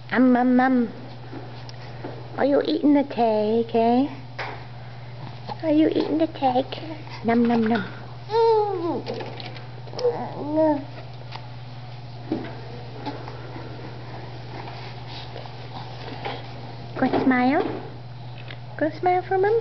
Are you eating the cake, eh? Are you eating the cake? Num num num. Go smile. Go smile for Mum.